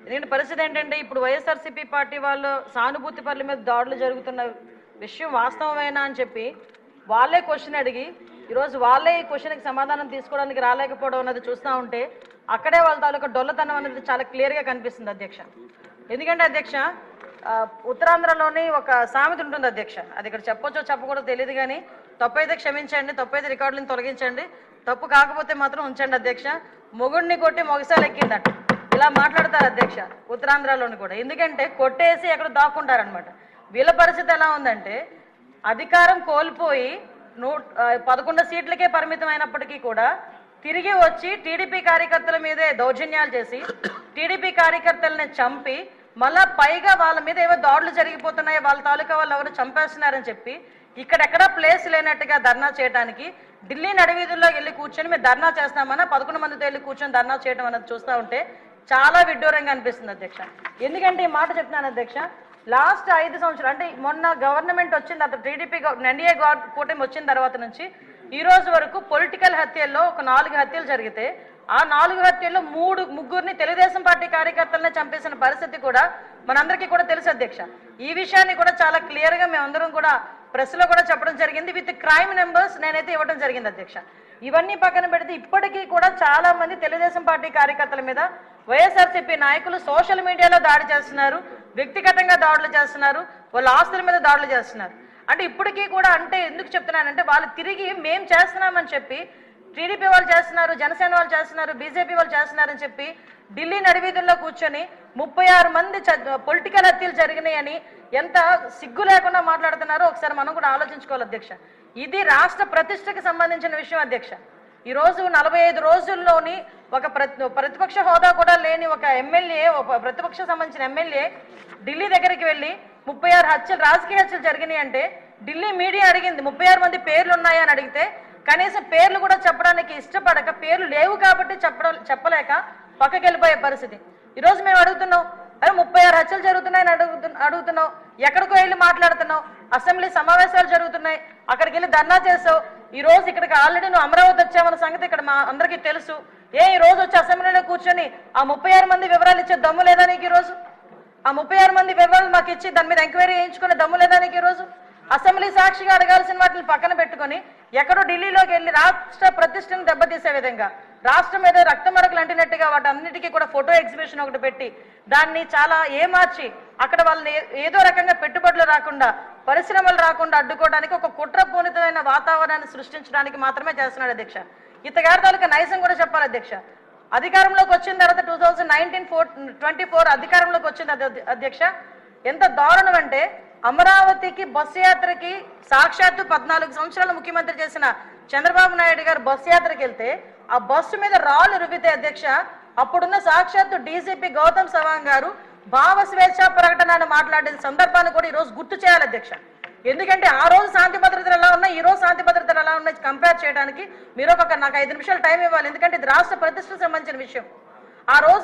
ఎందుకంటే పరిస్థితి ఏంటంటే ఇప్పుడు వైఎస్ఆర్సీపీ పార్టీ వాళ్ళు సానుభూతి పనుల మీద దాడులు జరుగుతున్న విషయం వాస్తవమేనా అని చెప్పి వాళ్ళే క్వశ్చన్ అడిగి ఈరోజు వాళ్ళే ఈ క్వశ్చన్కి సమాధానం తీసుకోవడానికి రాలేకపోవడం అన్నది చూస్తూ ఉంటే అక్కడే వాళ్ళ తాలూకా డొల్లతనం అనేది చాలా క్లియర్గా కనిపిస్తుంది అధ్యక్ష. ఎందుకంటే అధ్యక్ష ఉత్తరాంధ్రలోని ఒక సామెత ఉంటుంది అధ్యక్ష, అది ఇక్కడ చెప్పొచ్చో చెప్పకూడదో తెలియదు కానీ తప్పైతే క్షమించండి, తప్పైతే రికార్డులను తొలగించండి, తప్పు కాకపోతే మాత్రం ఉంచండి అధ్యక్ష. మొగుడిని కొట్టి మొగసాలు ఎక్కిందట ఇలా మాట్లాడతారు అధ్యక్ష ఉత్తరాంధ్రలోని కూడా. ఎందుకంటే కొట్టేసి ఎక్కడ దాక్కుంటారనమాట. వీళ్ళ పరిస్థితి ఎలా ఉందంటే అధికారం కోల్పోయి 11 సీట్లకే పరిమితం అయినప్పటికీ కూడా తిరిగి వచ్చి టీడీపీ కార్యకర్తల మీదే దౌర్జన్యాలు చేసి టీడీపీ కార్యకర్తలని చంపి మళ్ళా పైగా వాళ్ళ మీద ఏవో దాడులు జరిగిపోతున్నాయి, వాళ్ళ తాలూకా వాళ్ళు ఎవరు చంపేస్తున్నారని చెప్పి ఇక్కడెక్కడా ప్లేస్ లేనట్టుగా ధర్నా చేయడానికి ఢిల్లీ నడివీధుల్లో వెళ్ళి కూర్చొని మేము ధర్నా చేస్తామన్నా 11 మందితో వెళ్ళి కూర్చొని ధర్నా చేయడం అన్నది చూస్తూ ఉంటే చాలా విడ్డూరంగా అనిపిస్తుంది అధ్యక్ష. ఎందుకంటే ఈ మాట చెప్తున్నాను అధ్యక్ష, లాస్ట్ 5 సంవత్సరాలు అంటే మొన్న గవర్నమెంట్ వచ్చిన తర్వాత టీడీపీ ఎన్డీఏ కూటమి వచ్చిన తర్వాత నుంచి ఈ రోజు వరకు పొలిటికల్ హత్యల్లో ఒక 4 హత్యలు జరిగితే ఆ 4 హత్యల్లో ముగ్గురిని తెలుగుదేశం పార్టీ కార్యకర్తలనే చంపేసిన పరిస్థితి కూడా మనందరికీ కూడా తెలుసు అధ్యక్ష. ఈ విషయాన్ని కూడా చాలా క్లియర్ గా మేమందరం కూడా ప్రెస్ లో కూడా చెప్పడం జరిగింది, విత్ క్రైమ్ నెంబర్స్ నేనైతే ఇవ్వడం జరిగింది అధ్యక్ష. ఇవన్నీ పక్కన పెడితే ఇప్పటికీ కూడా చాలా మంది తెలుగుదేశం పార్టీ కార్యకర్తల మీద వైఎస్ఆర్సీపీ నాయకులు సోషల్ మీడియాలో దాడి చేస్తున్నారు, వ్యక్తిగతంగా దాడులు చేస్తున్నారు, వాళ్ళ ఆస్తుల మీద దాడులు చేస్తున్నారు. అంటే ఇప్పటికీ కూడా అంటే ఎందుకు చెప్తున్నానంటే వాళ్ళు తిరిగి మేం చేస్తున్నామని చెప్పి టీడీపీ వాళ్ళు చేస్తున్నారు, జనసేన వాళ్ళు చేస్తున్నారు, బీజేపీ వాళ్ళు చేస్తున్నారని చెప్పి ఢిల్లీ నడివీధుల్లో కూర్చొని 36 మంది పొలిటికల్ హత్యలు జరిగినాయని ఎంత సిగ్గు లేకుండా మాట్లాడుతున్నారో ఒకసారి మనం కూడా ఆలోచించుకోవాలి అధ్యక్ష. ఇది రాష్ట్ర ప్రతిష్టకి సంబంధించిన విషయం అధ్యక్ష. ఈ రోజు 45 రోజుల్లోని ఒక ప్రతిపక్ష హోదా కూడా లేని ఒక ఎమ్మెల్యే, ఒక ప్రతిపక్ష సంబంధించిన ఎమ్మెల్యే ఢిల్లీ దగ్గరికి వెళ్ళి 36 హత్యలు రాజకీయ హత్యలు జరిగినాయి అంటే ఢిల్లీ మీడియా అడిగింది 36 మంది పేర్లు ఉన్నాయా అని అడిగితే కనీసం పేర్లు కూడా చెప్పడానికి ఇష్టపడక పేర్లు లేవు కాబట్టి చెప్పలేక పక్కకి వెళ్ళిపోయే పరిస్థితి. ఈరోజు మేము అడుగుతున్నాం, అరే 36 హత్యలు జరుగుతున్నాయని అడుగుతున్నాం, ఎక్కడికో వెళ్ళి మాట్లాడుతున్నావు, అసెంబ్లీ సమావేశాలు జరుగుతున్నాయి అక్కడికి వెళ్ళి ధర్నా చేసావు, ఈ రోజు ఇక్కడికి ఆల్రెడీ నువ్వు అమరావతి వచ్చావన్న సంగతి ఇక్కడ మా అందరికీ తెలుసు. ఈ రోజు వచ్చి అసెంబ్లీలో కూర్చొని ఆ 36 మంది వివరాలు ఇచ్చే దమ్ము లేదా నీకు? ఈ రోజు ఆ 36 మంది వివరాలు మాకు ఇచ్చి దాని మీద ఎంక్వైరీ చేయించుకునే దమ్ము లేదా నీకు? ఈ రోజు అసెంబ్లీ సాక్షిగా అడగాల్సిన వాటిని పక్కన పెట్టుకొని ఎక్కడో ఢిల్లీలోకి వెళ్ళి రాష్ట్ర ప్రతిష్టను దెబ్బతీసే విధంగా రాష్ట్రం మీద రక్తమరకలు అంటినట్టుగా వాటి అన్నిటికీ కూడా ఫోటో ఎగ్జిబిషన్ ఒకటి పెట్టి దాన్ని చాలా ఏమార్చి అక్కడ వాళ్ళని ఏదో రకంగా పెట్టుబడులు రాకుండా పరిశ్రమలు రాకుండా అడ్డుకోవడానికి ఒక కుట్రపూరితమైన వాతావరణాన్ని సృష్టించడానికి మాత్రమే చేస్తున్నాడు అధ్యక్ష. ఇతగారి తాలూకా నైజం కూడా చెప్పాలి అధ్యక్ష. అధికారంలోకి వచ్చిన తర్వాత 2024 అధికారంలోకి వచ్చింది అధ్యక్ష. ఎంత దారుణం అంటే అమరావతికి బస్సు యాత్రకి సాక్షాత్తు 14 సంవత్సరాలు ముఖ్యమంత్రి చేసిన చంద్రబాబు నాయుడు గారు బస్సు యాత్రకి వెళ్తే ఆ బస్సు మీద రాళ్ళు రువితే అధ్యక్ష అప్పుడున్న సాక్షాత్తు డీజీపీ గౌతమ్ సవాంగ్ గారు భావ స్వేచ్ఛ ప్రకటన మాట్లాడిన సందర్భాన్ని కూడా ఈ రోజు గుర్తు చేయాలి అధ్యక్ష. ఎందుకంటే ఆ రోజు శాంతి భద్రతలు ఎలా ఉన్నాయి, ఈ రోజు శాంతి భద్రతలు ఎలా ఉన్నాయి కంపేర్ చేయడానికి మీరు నాకు 5 నిమిషాలు టైం ఇవ్వాలి. ఎందుకంటే ఇది రాష్ట్ర ప్రతిష్టకు సంబంధించిన విషయం. ఆ రోజు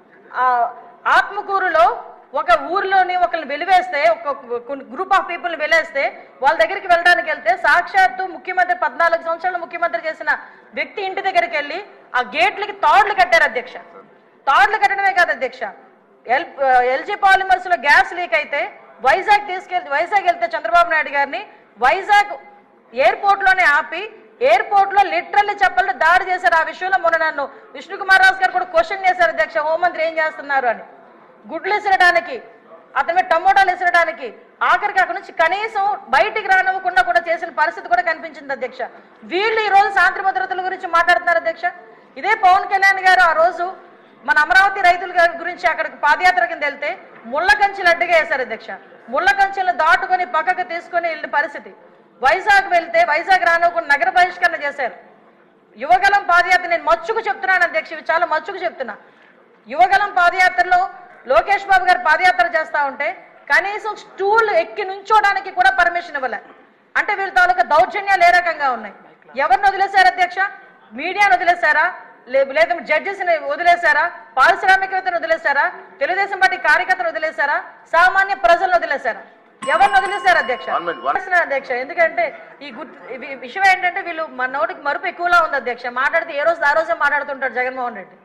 ఆత్మకూరులో ఒక ఊర్లోని ఒకరిని వెలివేస్తే ఒక గ్రూప్ ఆఫ్ పీపుల్ని వెలివేస్తే వాళ్ళ దగ్గరికి వెళ్ళడానికి వెళ్తే సాక్షాత్తు ముఖ్యమంత్రి 14 సంవత్సరాలు ముఖ్యమంత్రి చేసిన వ్యక్తి ఇంటి దగ్గరికి వెళ్ళి ఆ గేట్లకి తాడులు కట్టారు అధ్యక్ష. తాడులు కట్టడమే కాదు అధ్యక్ష, ఎల్జీ పాలిమర్స్ లో గ్యాస్ లీక్ అయితే వైజాగ్ వెళ్తే చంద్రబాబు నాయుడు గారిని వైజాగ్ ఎయిర్పోర్ట్ లోనే ఆపి ఎయిర్పోర్ట్ లో లిటరల్లీ చెప్పాలంటే దాడి చేశారు. ఆ విషయంలో మొన్న నన్ను విష్ణుకుమార్ రాజు గారు కూడా క్వశ్చన్ చేశారు అధ్యక్ష, హోంమంత్రి ఏం చేస్తున్నారు అని. గుడ్లు ఇసరడానికి, అతని మీద టమోటాలు ఇసరడానికి, ఆఖరికి అక్కడి నుంచి కనీసం బయటికి రానివ్వకుండా కూడా చేసిన పరిస్థితి కూడా కనిపించింది అధ్యక్ష. వీళ్ళు ఈ రోజు శాంతి భద్రతల గురించి మాట్లాడుతున్నారు అధ్యక్ష. ఇదే పవన్ కళ్యాణ్ గారు ఆ రోజు మన అమరావతి రైతుల గురించి అక్కడికి పాదయాత్ర కింద వెళ్తే ముళ్ళ కంచెలు అడ్డుగా వేశారు అధ్యక్ష. ముళ్ళ కంచెలను దాటుకొని పక్కకు తీసుకొని వెళ్ళిన పరిస్థితి. వైజాగ్ వెళ్తే వైజాగ్ రానివ్వకుండా నగర బహిష్కరణ చేశారు. యువగలం పాదయాత్ర నేను మచ్చుకు చెప్తున్నాను అధ్యక్ష, ఇవి చాలా మచ్చుకు చెప్తున్నా. యువగలం పాదయాత్రలో లోకేష్ బాబు గారు పాదయాత్ర చేస్తా ఉంటే కనీసం స్టూల్ ఎక్కి నుంచోడానికి కూడా పర్మిషన్ ఇవ్వలే. అంటే వీళ్ళ తాలూకా దౌర్జన్యాలు ఏ రకంగా ఉన్నాయి? ఎవరిని వదిలేశారు అధ్యక్ష? మీడియాను వదిలేశారా, లేదా జడ్జెస్ ని వదిలేశారా, పారిశ్రామికవేత్తను వదిలేశారా, తెలుగుదేశం పార్టీ కార్యకర్తలు వదిలేశారా, సామాన్య ప్రజలను వదిలేశారా? ఎవరిని వదిలేశారు అధ్యక్ష? అధ్యక్ష ఎందుకంటే ఈ విషయం ఏంటంటే వీళ్ళు మన నోటికి మరుపు ఎక్కువలా ఉంది అధ్యక్ష. మాట్లాడితే ఏ రోజు ఆ రోజే మాట్లాడుతుంటాడు జగన్మోహన్ రెడ్డి.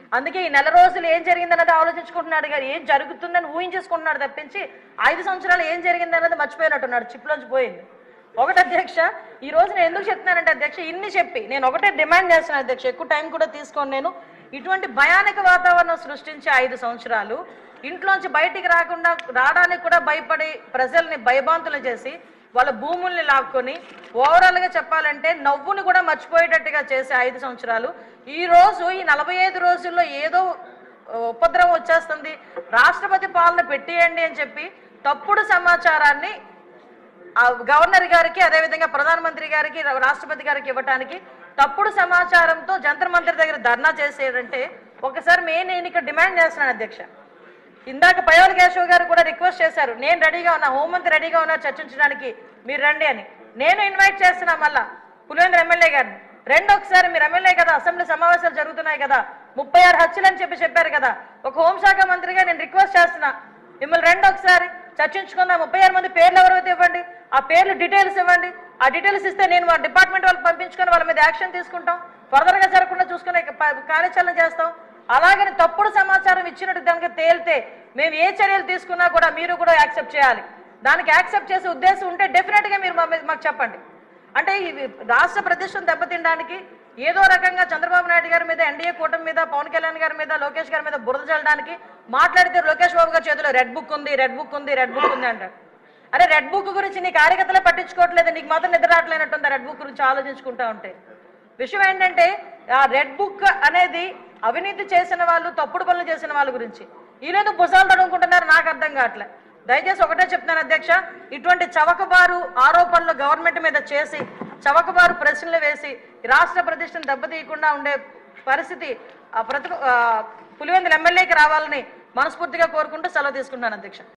అందుకే ఈ నెల రోజులు ఏం జరిగిందన్నది ఆలోచించుకుంటున్నాడు కానీ ఏం జరుగుతుందని ఊహించేసుకుంటున్నాడు తప్పించి 5 సంవత్సరాలు ఏం జరిగిందన్నది మర్చిపోయినట్టున్నాడు, చిప్లోంచి పోయింది. ఒకటి అధ్యక్ష, ఈ రోజు నేను ఎందుకు చెప్తున్నానంటే అధ్యక్ష, ఇన్ని చెప్పి నేను ఒకటే డిమాండ్ చేస్తున్నాను అధ్యక్ష, ఎక్కువ టైం కూడా తీసుకోను నేను. ఇటువంటి భయానక వాతావరణం సృష్టించి 5 సంవత్సరాలు ఇంట్లోంచి బయటికి రావడానికి కూడా భయపడి ప్రజల్ని భయభాంతులు చేసి వాళ్ళ భూముల్ని లాక్కొని ఓవరాల్గా చెప్పాలంటే నవ్వుని కూడా మర్చిపోయేటట్టుగా చేసే 5 సంవత్సరాలు ఈ రోజు ఈ 45 రోజుల్లో ఏదో ఉపద్రవం వచ్చేస్తుంది, రాష్ట్రపతి పాలన పెట్టేయండి అని చెప్పి తప్పుడు సమాచారాన్ని గవర్నర్ గారికి అదేవిధంగా ప్రధానమంత్రి గారికి రాష్ట్రపతి గారికి ఇవ్వటానికి తప్పుడు సమాచారంతో జంతర్ మంతర్ దగ్గర ధర్నా చేసేదంటే ఒకసారి నేను ఇక్కడ డిమాండ్ చేస్తున్నాను అధ్యక్ష. ఇందాక పయోల్ కేశవ్ గారు కూడా రిక్వెస్ట్ చేశారు, నేను రెడీగా ఉన్నా, హోంమంత్రి రెడీగా ఉన్నా చర్చించడానికి, మీరు రండి అని. నేను ఇన్వైట్ చేస్తున్నా మళ్ళా పులివెందుల ఎమ్మెల్యే గారిని, రెండు ఒకసారి మీరు ఎమ్మెల్యే కదా, అసెంబ్లీ సమావేశాలు జరుగుతున్నాయి కదా, 36 హత్యలు అని చెప్పారు కదా, ఒక హోంశాఖ మంత్రిగా నేను రిక్వెస్ట్ చేస్తున్నా మిమ్మల్ని రెండు ఒకసారి చర్చించుకుందాం. 36 మంది పేర్లు ఎవరైతే ఇవ్వండి, ఆ పేర్లు డీటెయిల్స్ ఇవ్వండి, ఆ డీటెయిల్స్ ఇస్తే నేను మా డిపార్ట్మెంట్ వాళ్ళకి పంపించుకొని వాళ్ళ మీద యాక్షన్ తీసుకుంటాం, ఫర్దర్గా జరగకుండా చూసుకునే కార్యాచరణ చేస్తాం. అలాగని తప్పుడు సమాచారం ఇచ్చినట్టు దానికి తేలితే మేము ఏ చర్యలు తీసుకున్నా కూడా మీరు కూడా యాక్సెప్ట్ చేయాలి. దానికి యాక్సెప్ట్ చేసే ఉద్దేశం ఉంటే డెఫినెట్గా మీరు మాకు చెప్పండి. అంటే ఈ రాష్ట్ర ప్రతిష్టను దెబ్బతినడానికి ఏదో రకంగా చంద్రబాబు నాయుడు గారి మీద, ఎన్డీఏ కూటమి మీద, పవన్ కళ్యాణ్ గారి మీద, లోకేష్ గారి మీద బురద చల్లడానికి మాట్లాడితే లోకేష్ బాబు గారి చేతిలో రెడ్ బుక్ ఉంది అంటారు. అరే రెడ్ బుక్ గురించి నీ కార్యకర్తలే పట్టించుకోవట్లేదు, నీకు మాత్రం నిద్ర రావట్లేనట్టుంది రెడ్ బుక్ గురించి ఆలోచించుకుంటా ఉంటే. విషయం ఏంటంటే ఆ రెడ్ బుక్ అనేది అవినీతి చేసిన వాళ్ళు, తప్పుడు పనులు చేసిన వాళ్ళ గురించి. వీళ్ళేందుకు భుజాలు తడుముకుంటున్నారు నాకు అర్థం కావట్లే. దయచేసి ఒకటే చెప్తున్నాను అధ్యక్ష, ఇటువంటి చవకబారు ఆరోపణలు గవర్నమెంట్ మీద చేసి చవకబారు ప్రశ్నలు వేసి రాష్ట్ర ప్రతిష్టను దెబ్బతీయకుండా ఉండే పరిస్థితి పులివెందుల ఎమ్మెల్యేకి రావాలని మనస్ఫూర్తిగా కోరుకుంటూ సెలవు తీసుకుంటున్నాను అధ్యక్ష.